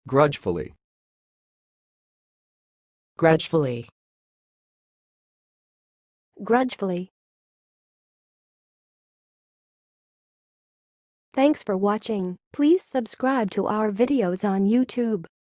grudgefully, grudgefully, grudgefully. Thanks for watching. Please subscribe to our videos on YouTube.